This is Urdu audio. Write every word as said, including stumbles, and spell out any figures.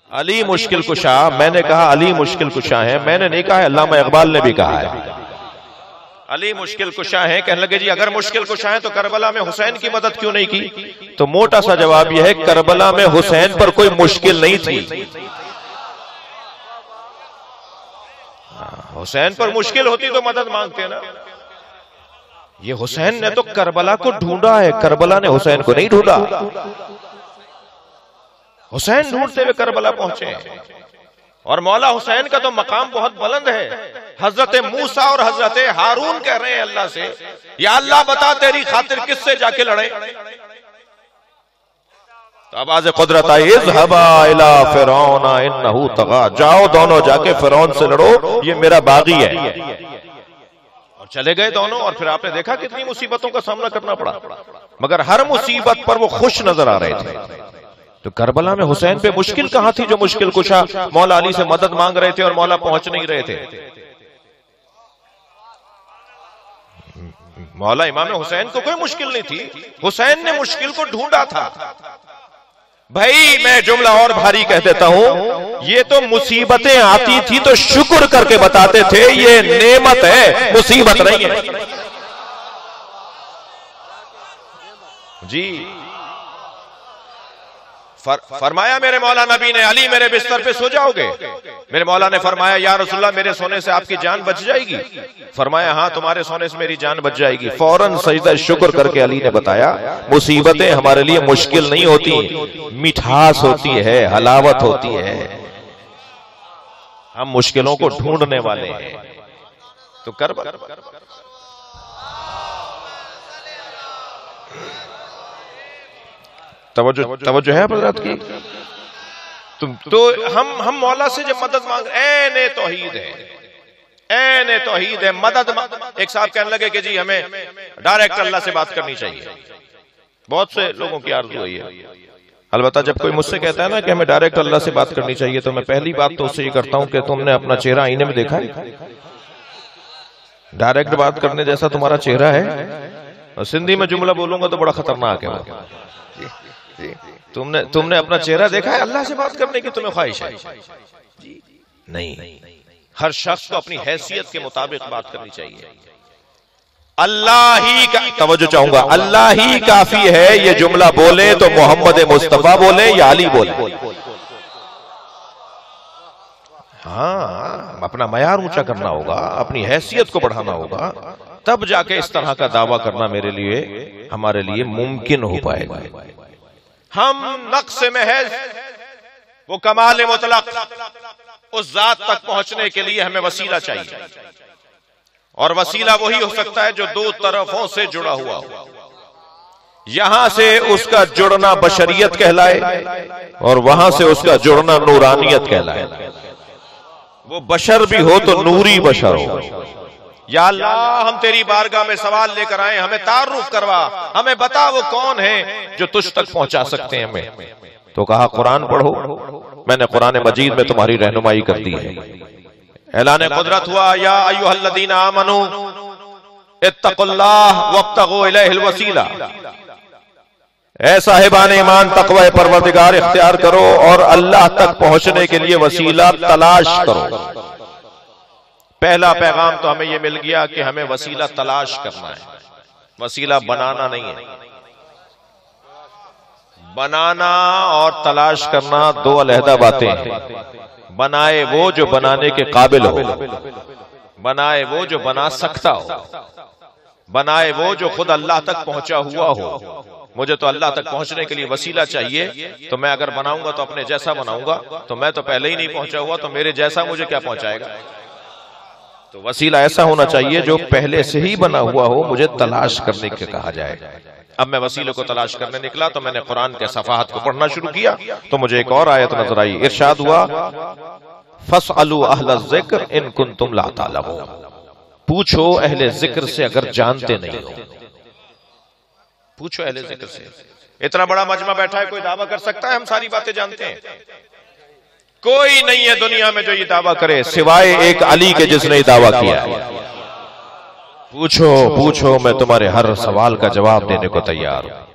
علی مشکل کشا، میں نے کہا علی مشکل کشا ہے، میں نے نہیں کہا ہے، علامہ اقبال نے بھی کہا ہے علی مشکل کشا ہے۔ کہنے لگے جی اگر مشکل کشا ہے تو کربلا میں حسین کی مدد کیوں نہیں کی؟ تو موٹا سا جواب یہ ہے کربلا میں حسین پر کوئی مشکل نہیں تھی، حسین پر مشکل ہوتی تو مدد مانگتے نا۔ یہ حسین نے تو کربلا کو ڈھونڈا ہے، کربلا نے حسین کو نہیں ڈھونڈا، حسین ڈھونڈتے ہوئے کربلا پہنچے ہیں۔ اور مولا حسین کا تو مقام بہت بلند ہے۔ حضرت موسیٰ اور حضرت ہارون کہہ رہے ہیں اللہ سے، یا اللہ بتا تیری خاطر کس سے جا کے لڑے؟ تو آواز قدرت آئی، اذهبا الى فرعون انه طغى، جاؤ دونوں جا کے فرعون سے لڑو، یہ میرا باغی ہے۔ اور چلے گئے دونوں، اور پھر آپ نے دیکھا کتنی مصیبتوں کا سامنا کرنا پڑا، مگر ہر مصیبت پر وہ خوش نظر آ رہے تھے۔ تو کربلا میں حسین پہ مشکل کہاں تھی جو مشکل کشا مولا علی سے مدد مانگ رہے تھے اور مولا پہنچ نہیں رہے تھے؟ مولا امام حسین کو کوئی مشکل نہیں تھی، حسین نے مشکل کو ڈھونڈا تھا۔ بھائی میں جملہ اور بھاری کہہ دیتا ہوں، یہ تو مصیبتیں آتی تھی تو شکر کر کے بتاتے تھے یہ نعمت ہے، مصیبت نہیں ہے۔ جی فرمایا میرے مولا نبی نے، علی میرے بستر پہ سو جاؤ گے؟ میرے مولا نے فرمایا یا رسول اللہ میرے سونے سے آپ کی جان بچ جائے گی؟ فرمایا ہاں تمہارے سونے سے میری جان بچ جائے گی۔ فوراً سجدہ شکر کر کے علی نے بتایا مصیبتیں ہمارے لیے مشکل نہیں ہوتی، مٹھاس ہوتی ہے، حلاوت ہوتی ہے، ہم مشکلوں کو ڈھونڈنے والے ہیں۔ تو کربلا توجہ توجہ ہے حضرات کی؟ تو ہم ہم مولا سے جب مدد مانگ، عین توحید ہے، عین توحید ہے، مدد ایک صاحب کہنے لگے کہ جی ہمیں ڈائریکٹ اللہ سے بات کرنی چاہیے، بہت سے لوگوں کی آرزو ہے۔ البتہ جب کوئی مجھ سے کہتا ہے نا کہ ہمیں ڈائریکٹ اللہ سے بات کرنی چاہیے تو میں پہلی بات تو اس سے یہ کرتا ہوں کہ تم نے اپنا چہرہ آئینے میں دیکھا ہے؟ ڈائریکٹ بات کرنے جیسا تمہارا چہرہ ہے؟ اور سندھی میں جملہ بولوں گا تو بڑا خطرناک ہے، تم نے تم نے اپنا چہرہ دیکھا ہے؟ اللہ سے بات کرنے کی تمہیں خواہش ہے؟ نہیں، ہر شخص کو اپنی حیثیت کے مطابق بات کرنی چاہیے۔ اللہ ہی کا توجہ چاہوں گا، اللہ ہی کافی ہے یہ جملہ بولے تو محمد مصطفیٰ بولے یا علی بولے، ہاں اپنا معیار اونچا کرنا ہوگا، اپنی حیثیت کو بڑھانا ہوگا، تب جا کے اس طرح کا دعویٰ کرنا میرے لیے ہمارے لیے ممکن ہو پائے گا۔ ہم نقص محض وہ کمال مطلق اس ذات تک پہنچنے کے لیے ہمیں وسیلہ چاہیے، اور وسیلہ وہی ہو سکتا ہے جو دو طرفوں سے جڑا ہوا ہو۔ یہاں سے اس کا جڑنا بشریت کہلائے اور وہاں سے اس کا جڑنا نورانیت کہلائے، وہ بشر بھی ہو تو نوری بشر ہو۔ یا اللہ ہم تیری بارگاہ میں سوال لے کر آئے، ہمیں تعارف کروا، ہمیں بتا وہ کون ہیں جو تجھ تک پہنچا سکتے ہیں ہمیں۔ تو کہا قرآن پڑھو، میں نے قرآن مجید میں تمہاری رہنمائی کر دی ہے۔ اعلان قدرت ہوا، یا ایھا الذین آمنوا اتقوا اللہ وابتغوا الیہ الوسیلہ، اے صاحبان ایمان تقوی پروردگار اختیار کرو اور اللہ تک پہنچنے کے لیے وسیلہ تلاش کرو۔ پہلا پیغام تو ہمیں یہ مل گیا کہ ہمیں وسیلہ تلاش کرنا ہے، وسیلہ بنانا نہیں ہے۔ بنانا اور تلاش کرنا دو علیحدہ باتیں ہیں۔ بنائے وہ جو بنانے کے قابل ہو، بنائے وہ جو بنا سکتا ہو، بنائے وہ جو خود اللہ تک پہنچا ہوا ہو۔ مجھے تو اللہ تک پہنچنے کے لیے وسیلہ چاہیے، تو میں اگر بناؤں گا تو اپنے جیسا بناؤں گا، تو میں تو پہلے ہی نہیں پہنچا ہوا، تو میرے جیسا مجھے کیا پہنچائے گا؟ تو وسیلہ ایسا ہونا چاہیے جو پہلے سے ہی بنا ہوا ہو، مجھے تلاش کرنے کے کہا جائے۔ اب میں وسیلے کو تلاش کرنے نکلا تو میں نے قرآن کے صفحات کو پڑھنا شروع کیا تو مجھے ایک اور آیت نظر آئی، ارشاد ہوا فَاسْأَلُوا أَهْلَ الذِّكْرِ إِن كُنتُمْ لَا تَعْلَمُونَ، پوچھو اہل ذکر سے اگر جانتے نہیں ہو، پوچھو اہل ذکر سے۔ اتنا بڑا مجمع بیٹھا ہے، کوئی دعویٰ کر سکتا ہے ہم ساری باتیں جانتے ہیں؟ کوئی نہیں ہے دنیا میں جو یہ دعویٰ کرے سوائے ایک علی کے جس نے یہ دعویٰ کیا ہے۔ پوچھو پوچھو، میں تمہارے ہر سوال کا جواب دینے کو تیار ہوں۔